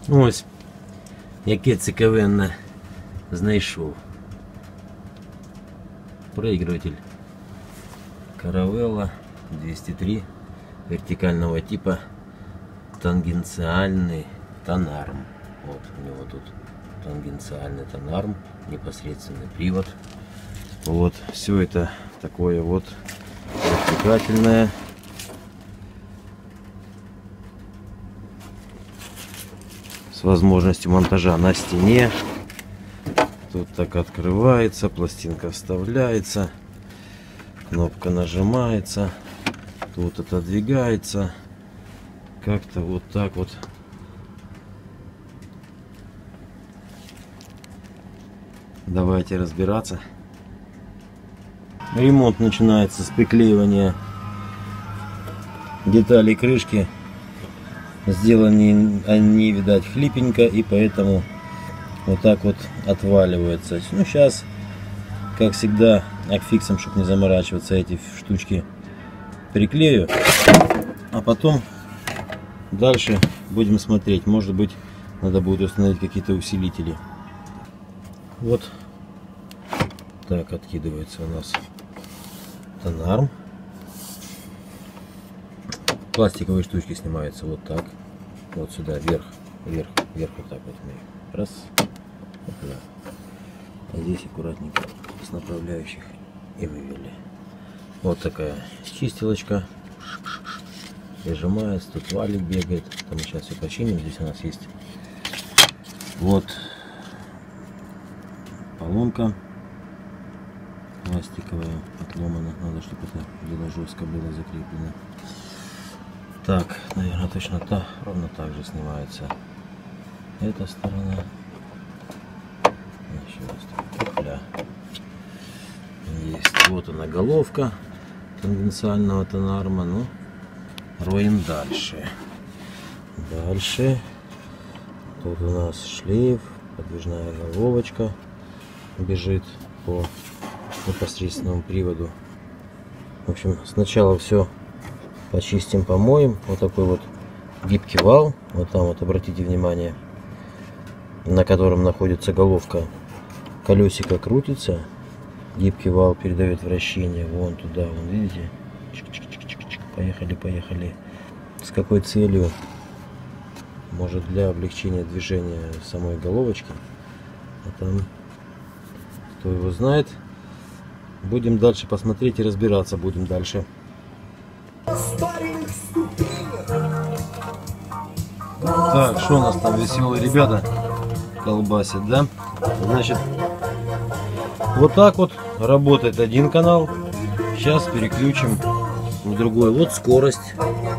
Ось, яке цікавенне знайшов. Проигрыватель Caravella 203 вертикального типа, тангенциальный тонарм. Вот у него тут тангенциальный тонарм, непосредственный привод. Вот, все это такое вот вертикательное. С возможностью монтажа на стене. Тут так открывается, пластинка вставляется, кнопка нажимается, тут отодвигается. Как-то вот так вот. Давайте разбираться. Ремонт начинается с приклеивания деталей крышки. Сделаны они, видать, хлипенько, и поэтому вот так вот отваливается. Ну, сейчас, как всегда, акфиксом, чтобы не заморачиваться, эти штучки приклею. А потом дальше будем смотреть. Может быть, надо будет установить какие-то усилители. Вот так откидывается у нас тонарм. Пластиковые штучки снимаются вот так. Вот сюда, вверх, вверх, вверх, вот так вот. Раз. Опля. А здесь аккуратненько с направляющих и вывели. Вот такая чистилочка. Прижимается, тут валик бегает. Там мы сейчас все починим. Здесь у нас есть вот поломка пластиковая, отломана. Надо, чтобы это дело жестко было закреплено. Так, наверное, точно ровно так же снимается эта сторона. Еще раз. Опля. Есть. Вот она, головка тангенциального тонарма. Ну, роем дальше. Дальше. Тут у нас шлейф, подвижная головочка бежит по непосредственному приводу. В общем, сначала все почистим, помоем. Вот такой вот гибкий вал. Вот там вот, обратите внимание, на котором находится головка. Колесико крутится. Гибкий вал передает вращение вон туда. Вон, видите? Чик-чик-чик-чик-чик. Поехали, поехали. С какой целью? Может, для облегчения движения самой головочки. А там кто его знает. Будем дальше посмотреть и разбираться будем дальше. Так, что у нас там веселые ребята колбасят, да? Значит, вот так вот работает один канал. Сейчас переключим в другой. Вот скорость.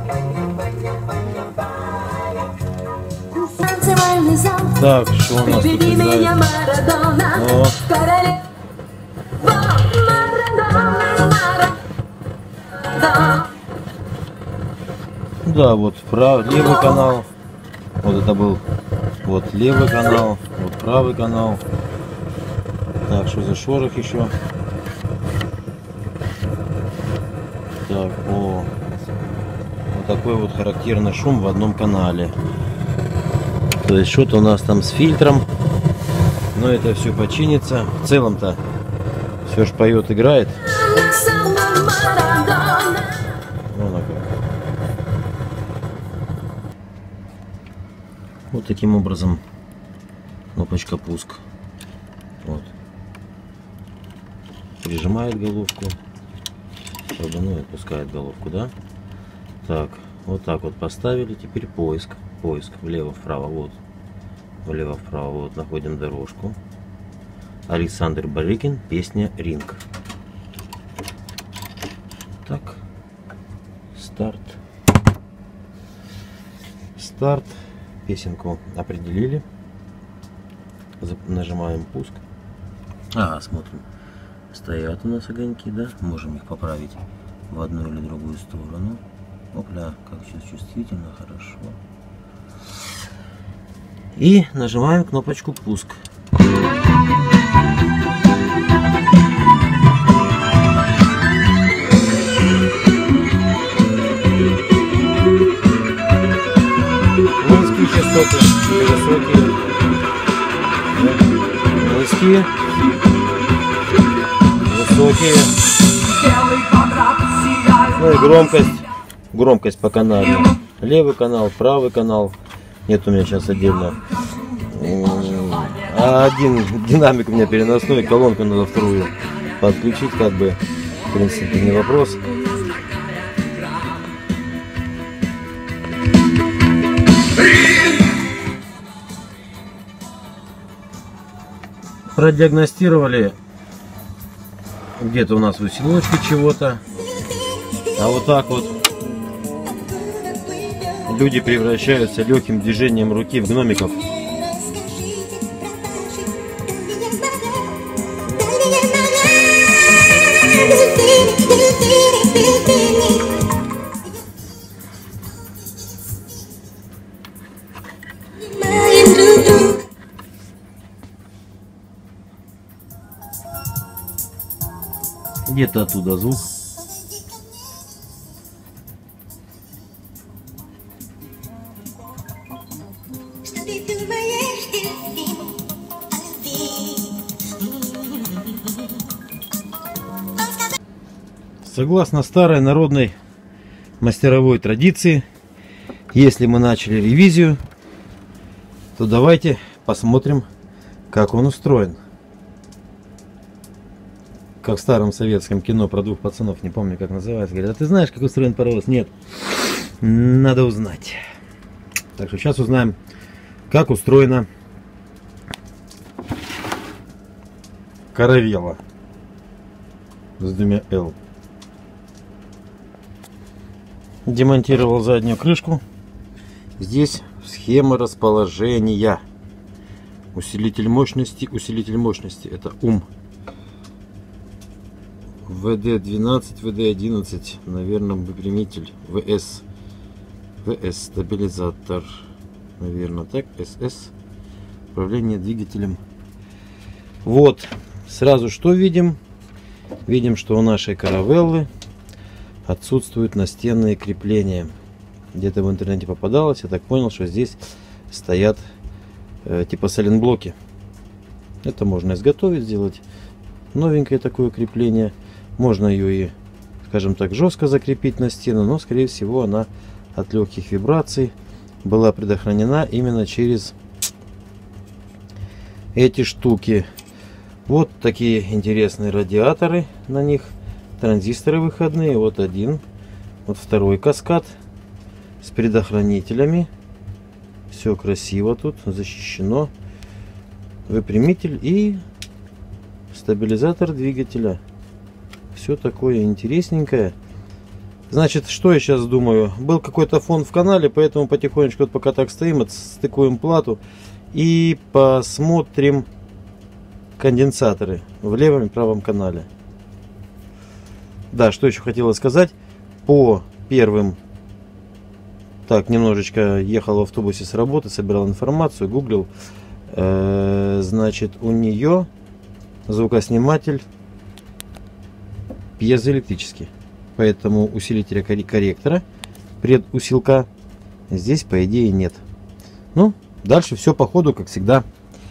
Так, что у нас тут играет? Да, вот левый канал. Вот это был вот левый канал, вот правый канал. Так, что за шорох еще? Так, вот такой вот характерный шум в одном канале. То есть что-то у нас там с фильтром, но это все починится. В целом-то все же поет, играет. Вот таким образом кнопочка пуск. Вот. Прижимает головку, чтобы, ну, отпускает головку, да? Так, вот так вот поставили. Теперь поиск. Поиск влево-вправо. Вот. Влево-вправо. Вот находим дорожку. Александр Барыкин. Песня «Ринг». Так. Старт. Старт. Песенку определили. Нажимаем пуск. Ага, смотрим. Стоят у нас огоньки, да? Можем их поправить в одну или другую сторону. Опля, как все чувствительно, хорошо. И нажимаем кнопочку пуск. частоты высокие, низкие, высокие. Ну и громкость по каналу. Левый канал, правый канал. Нет у меня сейчас отдельно. А один динамик у меня переносной, колонку надо вторую подключить, как бы, в принципе, не вопрос. Продиагностировали где-то у нас в усилочке чего-то, а вот так вот люди превращаются легким движением руки в гномиков. Где-то оттуда звук. Согласно старой народной мастеровой традиции, если мы начали ревизию, то давайте посмотрим, как он устроен. Как в старом советском кино про двух пацанов, не помню как называется, говорят: а ты знаешь, как устроен паровоз? Нет, надо узнать. Так что сейчас узнаем, как устроена каравелла с двумя L. Демонтировал заднюю крышку. Здесь схема расположения. Усилитель мощности, это ум. ВД-12, ВД-11, наверное, выпрямитель. ВС, стабилизатор, наверное, так, СС, управление двигателем. Вот, сразу что видим? Видим, что у нашей каравеллы отсутствуют настенные крепления. Где-то в интернете попадалось, я так понял, что здесь стоят типа сайлентблоки. Это можно изготовить, сделать новенькое такое крепление. Можно ее и, скажем так, жестко закрепить на стену, но скорее всего она от легких вибраций была предохранена именно через эти штуки. Вот такие интересные радиаторы на них, транзисторы выходные. Вот один, вот второй каскад с предохранителями. Все красиво тут, защищено. Выпрямитель и стабилизатор двигателя. Все такое интересненькое. Значит, что я сейчас думаю? Был какой-то фон в канале, поэтому потихонечку, вот пока так стоим, отстыкуем плату и посмотрим конденсаторы в левом и правом канале. Да, что еще хотела сказать. По первым... Так, немножечко ехал в автобусе с работы, собирал информацию, гуглил. Значит, у нее звукосниматель пьезоэлектрический. Поэтому усилителя корректора, предусилка, здесь, по идее, нет. Ну, дальше все по ходу, как всегда.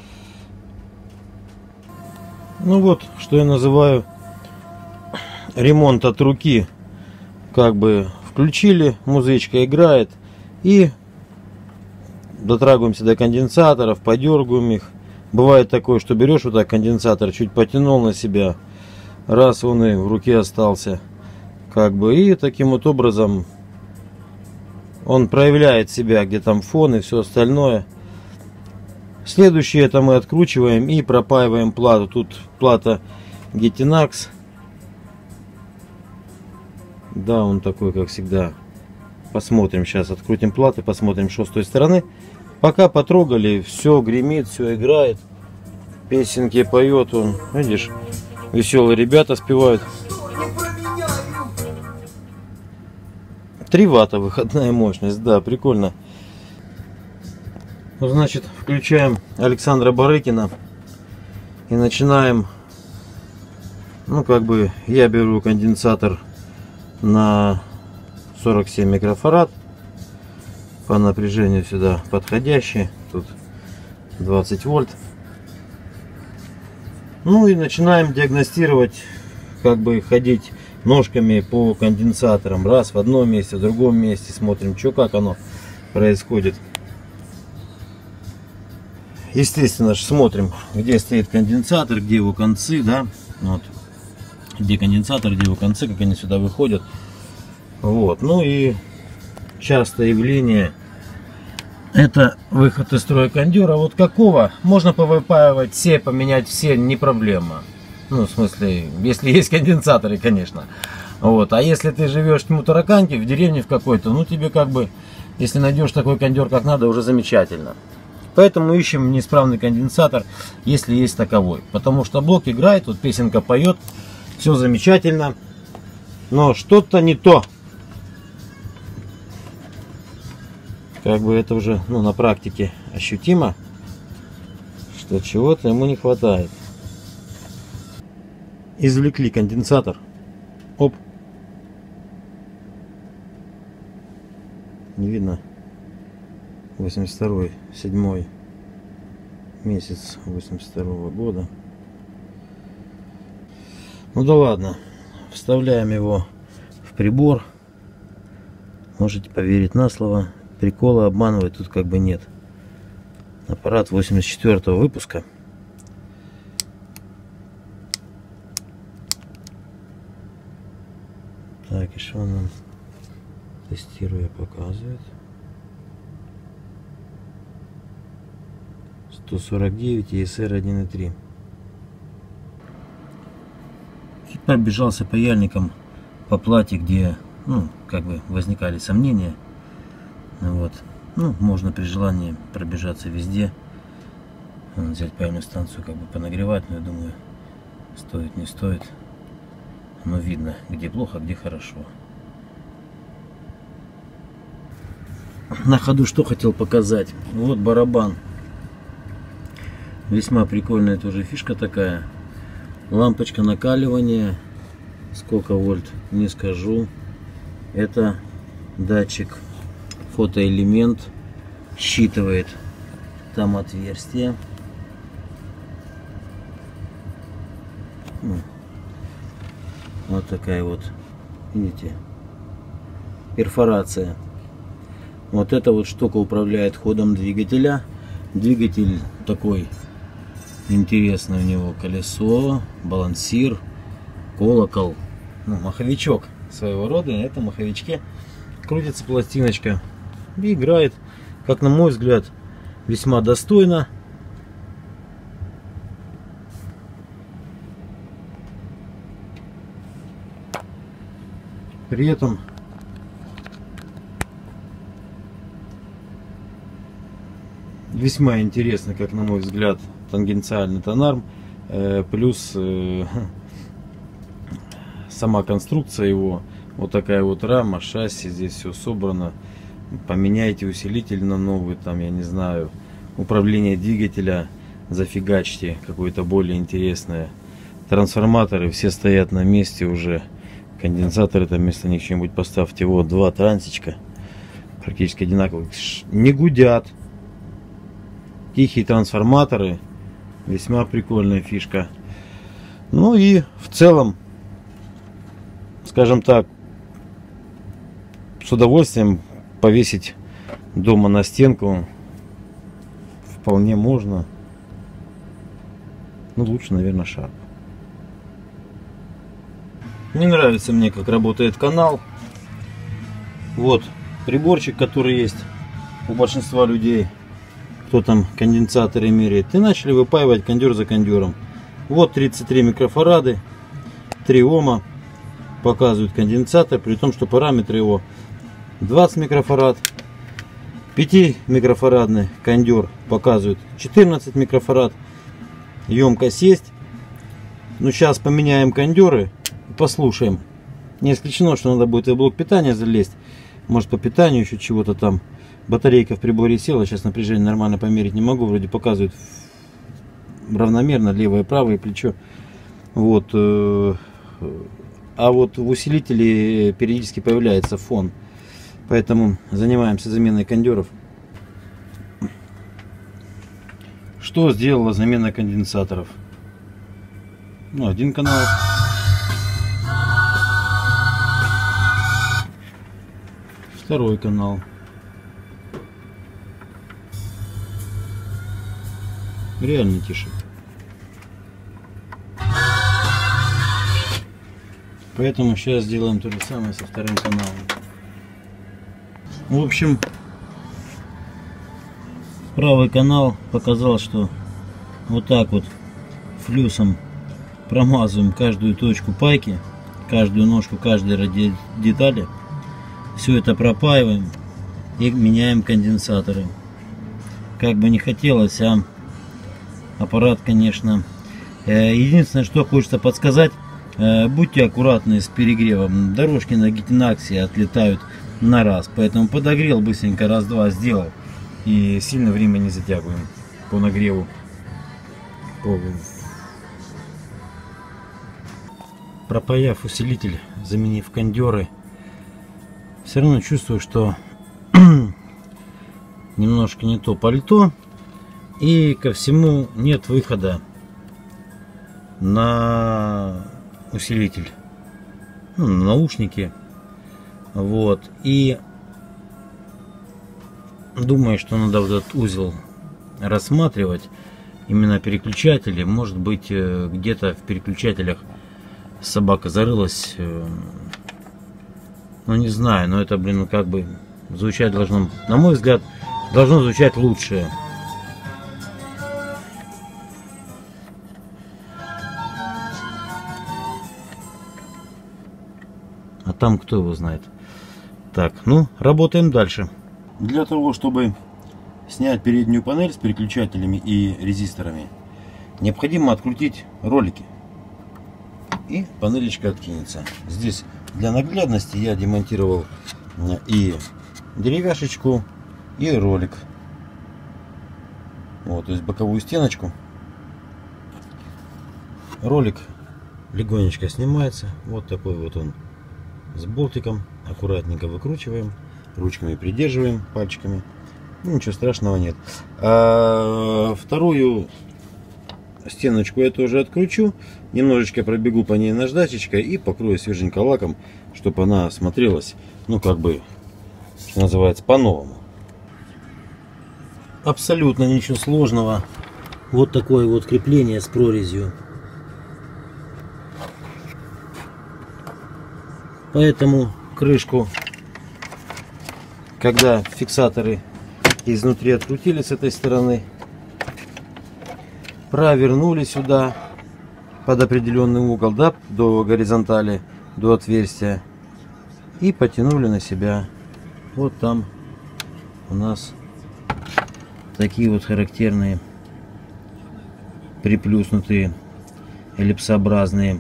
Ну вот, что я называю ремонт от руки. Как бы включили, музычка играет, и дотрагиваемся до конденсаторов, подергиваем их. Бывает такое, что берешь вот так конденсатор, чуть потянул на себя, раз он и в руке остался. Как бы, и таким вот образом он проявляет себя, где там фон и все остальное. Следующее, это мы откручиваем и пропаиваем плату. Тут плата Getinax. Да, он такой, как всегда. Посмотрим, сейчас открутим платы, посмотрим, что с той стороны. Пока потрогали, все гремит, все играет. Песенки поет он. Видишь, веселые ребята спевают. 3 ватта выходная мощность, да, прикольно. Ну, значит, включаем Александра Барыкина и начинаем. Ну, как бы, я беру конденсатор на 47 микрофарад. по напряжению сюда подходящий. Тут 20 вольт. Ну и начинаем диагностировать, как бы ходить ножками по конденсаторам. Раз в одном месте, в другом месте. Смотрим, что как оно происходит. Естественно же смотрим, где стоит конденсатор, где его концы, да. Вот. Где конденсатор, где его концы, как они сюда выходят. Вот. Ну и частое явление — это выход из строя кондера. Вот какого? Можно повыпаивать все, поменять все, не проблема. Ну, в смысле, если есть конденсаторы, конечно. Вот. А если ты живешь в Тараканке, в деревне в какой-то, ну тебе как бы, если найдешь такой кондер как надо, уже замечательно. Поэтому ищем неисправный конденсатор, если есть таковой. Потому что блок играет, вот песенка поет, все замечательно, но что-то не то. Как бы это уже, ну, на практике ощутимо, что чего-то ему не хватает. Извлекли конденсатор. Оп. Не видно. 82-й, 7-й месяц 82-го года. Ну да ладно. Вставляем его в прибор. Можете поверить на слово. Прикола обманывать тут как бы нет. Аппарат 84-го выпуска. Так, и что он нам, тестируя, показывает? 149 ESR 1.3. И пробежался паяльником по плате, где, ну, как бы возникали сомнения. Вот. Ну, можно при желании пробежаться везде. Взять паяльную станцию, как бы понагревать, но я думаю, стоит, не стоит. Но видно, где плохо, где хорошо. На ходу что хотел показать. Вот барабан. Весьма прикольная тоже фишка такая. Лампочка накаливания. Сколько вольт, не скажу. Это датчик. Фотоэлемент. Считывает там отверстие. Вот такая вот, видите, перфорация. Вот эта вот штука управляет ходом двигателя. Двигатель такой интересный, у него колесо, балансир, колокол, ну, маховичок своего рода. На этом маховичке крутится пластиночка и играет, как на мой взгляд, весьма достойно. При этом весьма интересно, как на мой взгляд, тангенциальный тонарм, плюс сама конструкция его, вот такая вот рама, шасси, здесь все собрано. Поменяйте усилитель на новый, там, я не знаю, управление двигателя зафигачьте какое-то более интересное. Трансформаторы все стоят на месте уже. Конденсаторы там вместо них что-нибудь поставьте. Вот два трансичка, практически одинаковых, не гудят. Тихие трансформаторы, весьма прикольная фишка. Ну и в целом, скажем так, с удовольствием повесить дома на стенку вполне можно. Ну, лучше, наверное, Sharp. Не нравится мне, как работает канал. Вот приборчик, который есть у большинства людей, кто там конденсаторы меряет. И начали выпаивать кондер за кондером. Вот 33 микрофарады, 3 Ома показывают конденсатор, при том, что параметры его 20 микрофарад. 5 микрофарадный кондер показывает 14 микрофарад. Емкость есть. Ну, сейчас поменяем кондеры. Послушаем. Не исключено, что надо будет и в блок питания залезть. Может, по питанию еще чего-то там. Батарейка в приборе села. Сейчас напряжение нормально померить не могу. Вроде показывает равномерно левое и правое плечо. Вот. А вот в усилителе периодически появляется фон. Поэтому занимаемся заменой кондеров. Что сделала замена конденсаторов? Ну, один канал. Второй канал. Реально тише. Поэтому сейчас сделаем то же самое со вторым каналом. В общем, правый канал показал, что вот так вот флюсом промазываем каждую точку пайки, каждую ножку, каждой детали. Все это пропаиваем и меняем конденсаторы. Как бы не хотелось, а аппарат, конечно. Единственное, что хочется подсказать, будьте аккуратны с перегревом. Дорожки на гетинаксе отлетают на раз. Поэтому подогрел, быстренько раз-два сделал. И сильно время не затягиваем по нагреву. Пропаяв усилитель, заменив кондеры, все равно чувствую, что немножко не то пальто. И ко всему нет выхода на усилитель, ну, на наушники. Вот. И думаю, что надо вот этот узел рассматривать. Именно переключатели. Может быть, где-то в переключателях собака зарылась. Ну, не знаю, но это, блин, как бы звучать должно, на мой взгляд, должно звучать лучше. А там кто его знает. Так, ну, работаем дальше. Для того, чтобы снять переднюю панель с переключателями и резисторами, необходимо открутить ролики. И панелечка откинется. Здесь для наглядности я демонтировал и деревяшечку, и ролик. Вот, то есть боковую стеночку. Ролик легонечко снимается. Вот такой вот он с болтиком. Аккуратненько выкручиваем, ручками придерживаем, пальчиками. Ну, ничего страшного нет. А вторую стеночку я тоже откручу. Немножечко пробегу по ней наждачечкой и покрою свеженько лаком, чтобы она смотрелась, ну, как бы, что называется, по-новому. Абсолютно ничего сложного. Вот такое вот крепление с прорезью. Поэтому крышку, когда фиксаторы изнутри открутили с этой стороны, провернули сюда под определенный угол, да, до горизонтали, до отверстия, и потянули на себя. Вот там у нас такие вот характерные приплюснутые эллипсообразные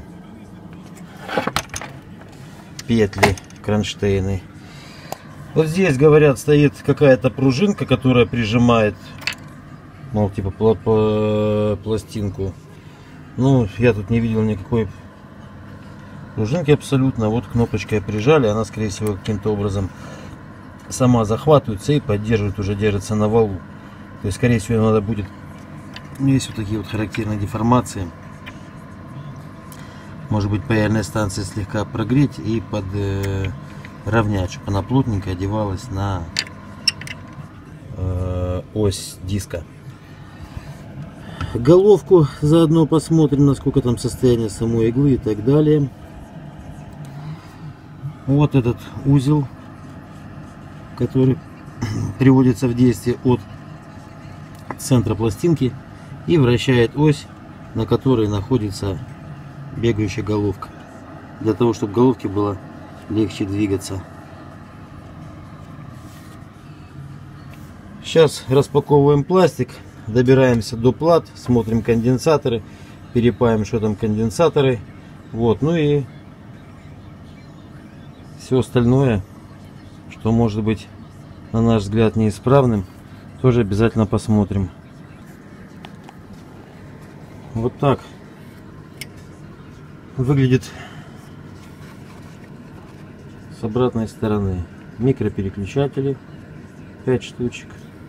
петли, кронштейны. Вот здесь, говорят, стоит какая-то пружинка, которая прижимает, мол, типа пластинку. Ну, я тут не видел никакой пружинки абсолютно. Вот кнопочкой прижали, она, скорее всего, каким-то образом сама захватывается и поддерживает, уже держится на валу. То есть, скорее всего, надо будет... Есть вот такие вот характерные деформации. Может быть, паяльная станция слегка прогреть и подровнять, чтобы она плотненько одевалась на ось диска. Головку заодно посмотрим, насколько там состояние самой иглы и так далее. Вот этот узел, который приводится в действие от центра пластинки и вращает ось, на которой находится бегающая головка, для того, чтобы головке было легче двигаться. Сейчас распаковываем пластик, добираемся до плат, смотрим конденсаторы, перепаем, что там конденсаторы, вот, ну и все остальное, что может быть, на наш взгляд, неисправным, тоже обязательно посмотрим. Вот так выглядит с обратной стороны. Микропереключатели 5 штучек.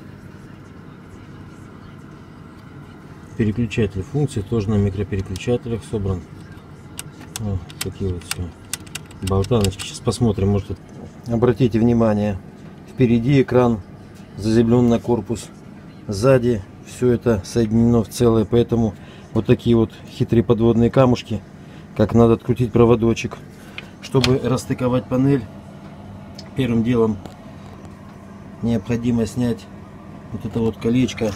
Переключатель функций тоже на микропереключателях собран. Вот такие вот все болтаночки. Сейчас посмотрим, может, обратите внимание, впереди экран заземлен на корпус, сзади все это соединено в целое, поэтому вот такие вот хитрые подводные камушки, как надо открутить проводочек, чтобы расстыковать панель. Первым делом необходимо снять вот это вот колечко,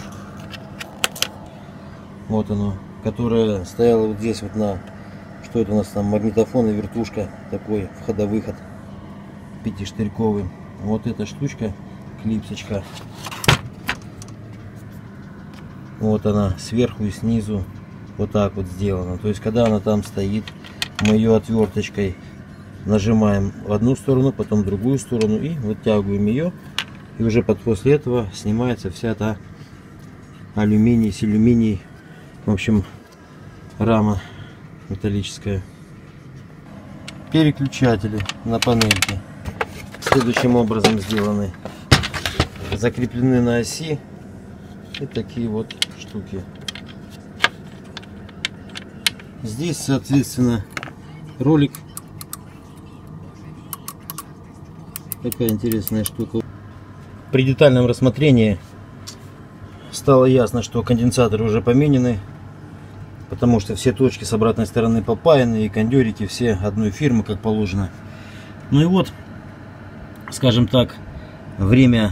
вот оно, которое стояло вот здесь вот на, что это у нас там, магнитофон и вертушка, такой входа-выход пятиштырьковый. Вот эта штучка, клипсочка, вот она сверху и снизу вот так вот сделана. То есть когда она там стоит, мы ее отверточкой нажимаем в одну сторону, потом в другую сторону и вытягиваем ее, и уже после этого снимается вся та алюминий, силюминий, в общем, рама металлическая. Переключатели на панельке следующим образом сделаны, закреплены на оси, и такие вот штуки. Здесь, соответственно, ролик. Такая интересная штука. При детальном рассмотрении стало ясно, что конденсаторы уже поменены, потому что все точки с обратной стороны попаяны, и кондерики все одной фирмы, как положено. Ну и вот, скажем так, время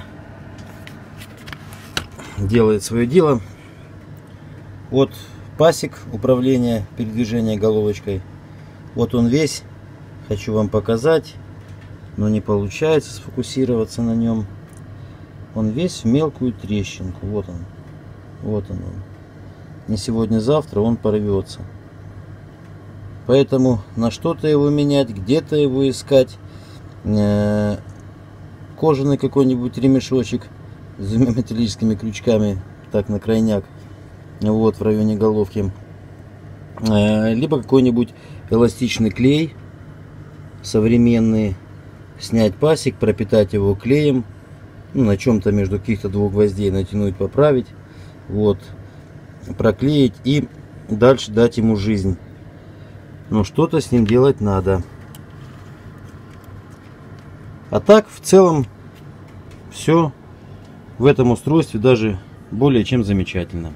делает свое дело. Вот пасек управления передвижения головочкой. Вот он весь. Хочу вам показать, но не получается сфокусироваться на нем. Он весь в мелкую трещинку. Вот он. Вот он. Не сегодня-завтра он порвется. Поэтому на что-то его менять, где-то его искать. Кожаный какой-нибудь ремешочек с двумя металлическими крючками, так на крайняк, вот в районе головки. Либо какой-нибудь эластичный клей современный. Снять пасек, пропитать его клеем, ну, на чем-то между каких-то двух гвоздей натянуть, поправить, вот, проклеить и дальше дать ему жизнь. Но что-то с ним делать надо. А так в целом все в этом устройстве даже более чем замечательно.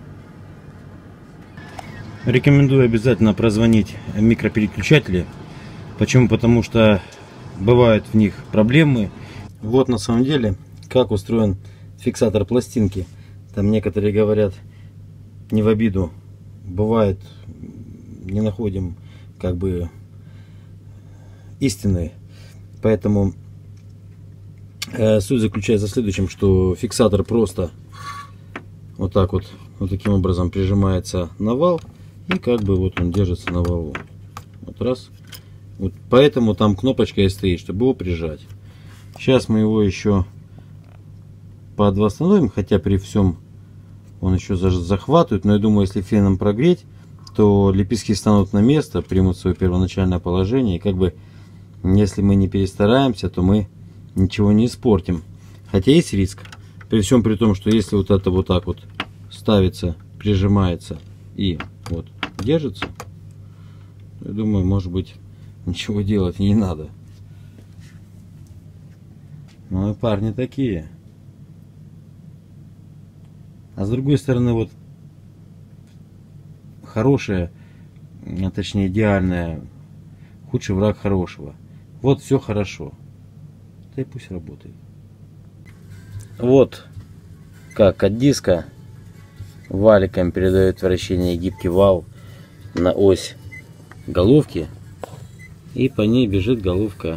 Рекомендую обязательно прозвонить микропереключатели. Почему? Потому что бывают в них проблемы. Вот на самом деле как устроен фиксатор пластинки. Там некоторые говорят, не в обиду, бывает, не находим как бы истины. Поэтому суть заключается в следующем, что фиксатор просто вот так вот таким образом прижимается на вал, и как бы вот он держится на валу. Вот раз. Вот поэтому там кнопочка и стоит, чтобы его прижать. Сейчас мы его еще подвосстановим, хотя при всем он еще захватывает, но я думаю, если феном прогреть, то лепестки станут на место, примут свое первоначальное положение, и как бы если мы не перестараемся, то мы ничего не испортим. Хотя есть риск, при всем при том, что если вот это вот так вот ставится, прижимается и вот держится, я думаю, может быть, ничего делать не надо. Ну и парни такие. А с другой стороны, вот хорошее, а точнее идеальное, худший враг хорошего. Вот все хорошо. Да и пусть работает. Вот как от диска валиком передает вращение гибкий вал на ось головки, и по ней бежит головка.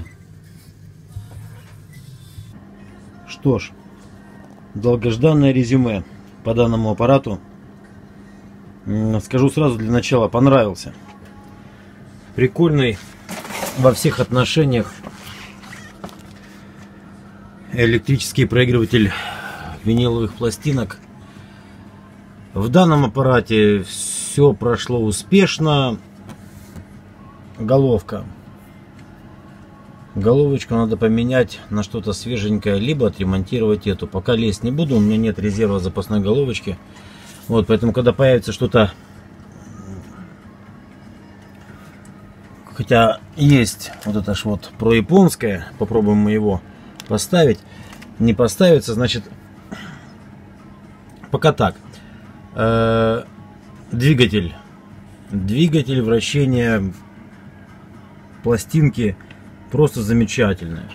Что ж, долгожданное резюме по данному аппарату. Скажу сразу для начала, понравился. Прикольный во всех отношениях электрический проигрыватель виниловых пластинок. В данном аппарате все прошло успешно. Головка Головочку надо поменять на что-то свеженькое, либо отремонтировать эту. Пока лезть не буду, у меня нет резерва запасной головочки. Вот, поэтому, когда появится что-то, хотя есть вот это ж вот про-японское, попробуем мы его поставить. Не поставится, значит, пока так. Двигатель вращения пластинки просто замечательная.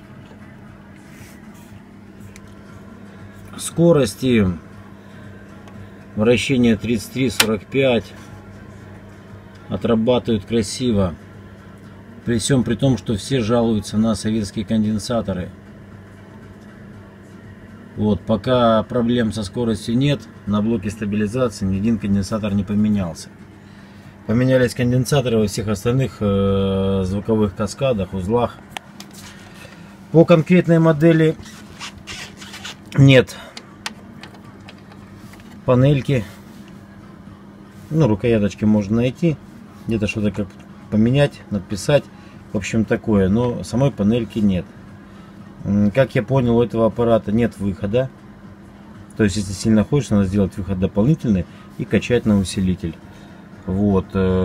Скорости вращения 33-45 отрабатывают красиво. При всем при том, что все жалуются на советские конденсаторы. Вот, пока проблем со скоростью нет, на блоке стабилизации ни один конденсатор не поменялся. Поменялись конденсаторы во всех остальных звуковых каскадах, узлах. По конкретной модели нет панельки. Ну, рукояточки можно найти, где-то что-то как поменять, написать. В общем, такое, но самой панельки нет. Как я понял, у этого аппарата нет выхода. То есть, если сильно хочешь, надо сделать выход дополнительный и качать на усилитель. Вот.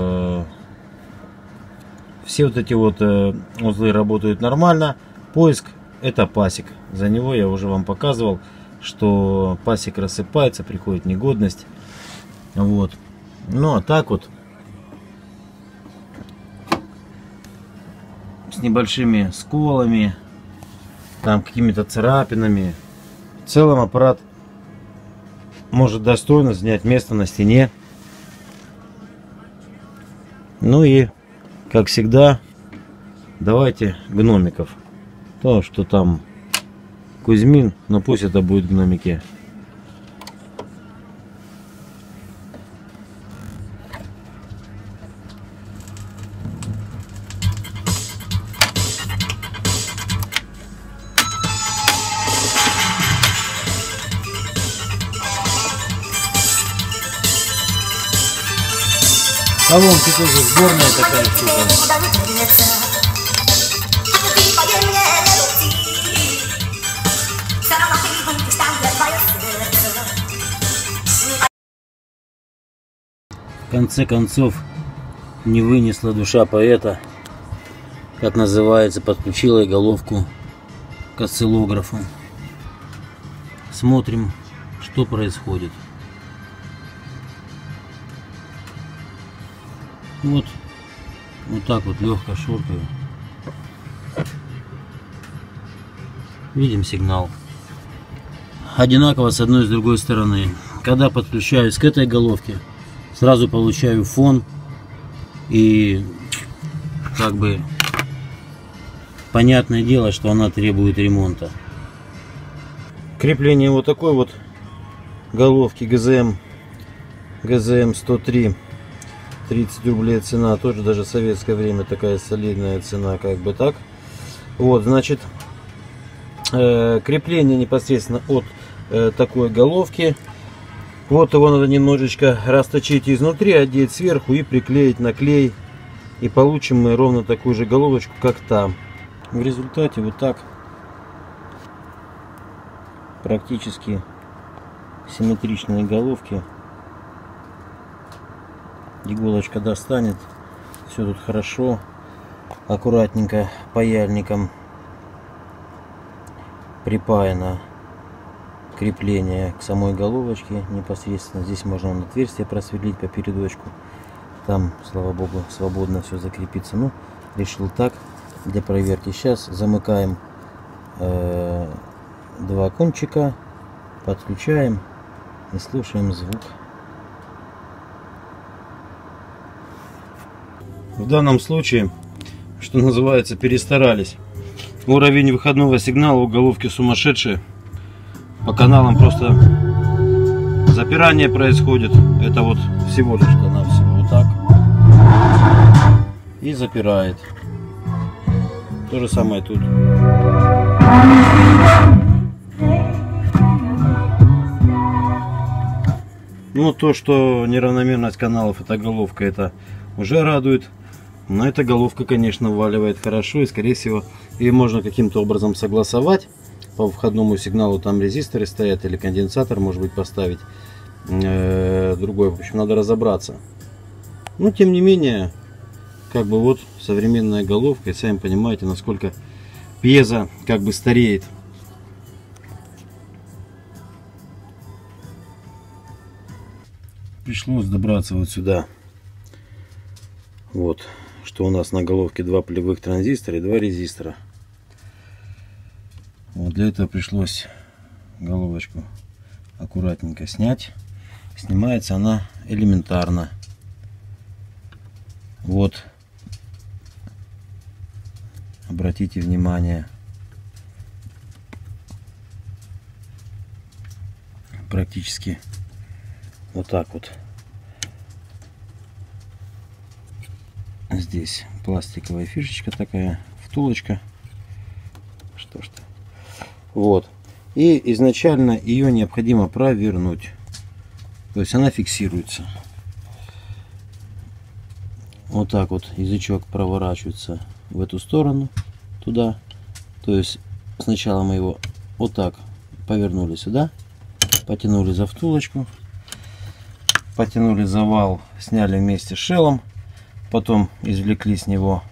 Все вот эти вот узлы работают нормально. Поиск — это пасек. За него я уже вам показывал, что пасек рассыпается, приходит негодность. Вот. Ну а так вот, с небольшими сколами, там какими-то царапинами. В целом аппарат может достойно занять место на стене. Ну и, как всегда, давайте гномиков. То, что там Кузьмин, но пусть это будет гномики. Колонки тоже сборная такая штука. В конце концов, не вынесла душа поэта, как называется, подключила я головку к осциллографу. Смотрим, что происходит. Вот так вот легко шоркаю. Видим сигнал. Одинаково с одной и с другой стороны. Когда подключаюсь к этой головке, сразу получаю фон. И как бы понятное дело, что она требует ремонта. Крепление вот такой вот головки ГЗМ 103. 30 рублей цена, тоже даже в советское время такая солидная цена, как бы так. Вот, значит, крепление непосредственно от такой головки. Вот его надо немножечко расточить изнутри, одеть сверху и приклеить на клей. И получим мы ровно такую же головочку, как там. В результате вот так практически симметричные головки. Иголочка достанет, все тут хорошо, аккуратненько паяльником припаяно крепление к самой головочке непосредственно. Здесь можно отверстие просверлить по передочку, там, слава богу, свободно все закрепится. Ну, решил так для проверки. Сейчас замыкаем два кончика, подключаем и слушаем звук. В данном случае, что называется, перестарались. Уровень выходного сигнала у головки сумасшедший. По каналам просто запирание происходит. Это вот всего лишь-то навсего вот так. И запирает. То же самое тут. Ну, то, что неравномерность каналов, эта головка, это уже радует. Но эта головка, конечно, вваливает хорошо, и, скорее всего, И можно каким-то образом согласовать. По входному сигналу там резисторы стоят или конденсатор, может быть, поставить другой. В общем, надо разобраться. Но тем не менее, как бы вот современная головка, и сами понимаете, насколько пьеза как бы стареет. Пришлось добраться вот сюда. Вот, что у нас на головке 2 полевых транзистора и 2 резистора. Вот для этого пришлось головочку аккуратненько снять. Снимается она элементарно. Вот, обратите внимание, практически вот так вот. Здесь пластиковая фишечка такая, втулочка. Что ж-то. Вот. И изначально ее необходимо провернуть. То есть она фиксируется. Вот так вот язычок проворачивается в эту сторону, туда. То есть сначала мы его вот так повернули сюда, потянули за втулочку, потянули за вал, сняли вместе с шелом, потом извлекли с него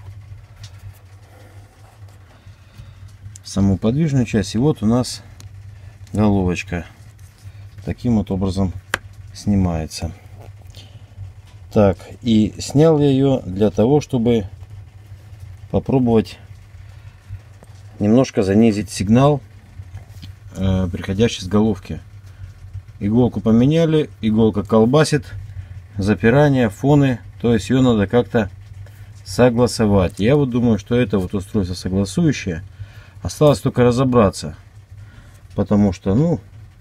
саму подвижную часть, и вот у нас головочка таким вот образом снимается. Так, и снял я ее для того, чтобы попробовать немножко занизить сигнал, приходящий с головки. Иголку поменяли, иголка колбасит, запирание, фоны, то есть ее надо как-то согласовать. Я вот думаю, что это вот устройство согласующее. Осталось только разобраться, потому что, ну,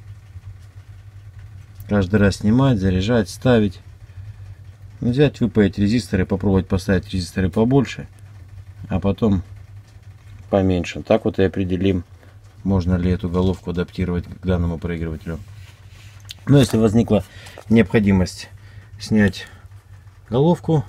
каждый раз снимать, заряжать, ставить. Взять, выпаять резисторы, попробовать поставить резисторы побольше, а потом поменьше. Так вот и определим, можно ли эту головку адаптировать к данному проигрывателю. Но если возникла необходимость снять головку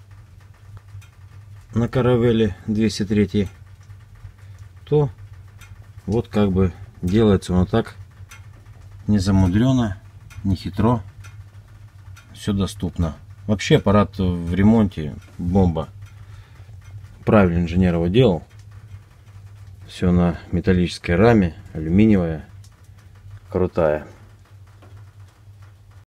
на Caravelle 203, то вот как бы делается оно так, не замудрено, не хитро, все доступно. Вообще аппарат в ремонте бомба. Правильно инженер его делал. Все на металлической раме, алюминиевая, крутая.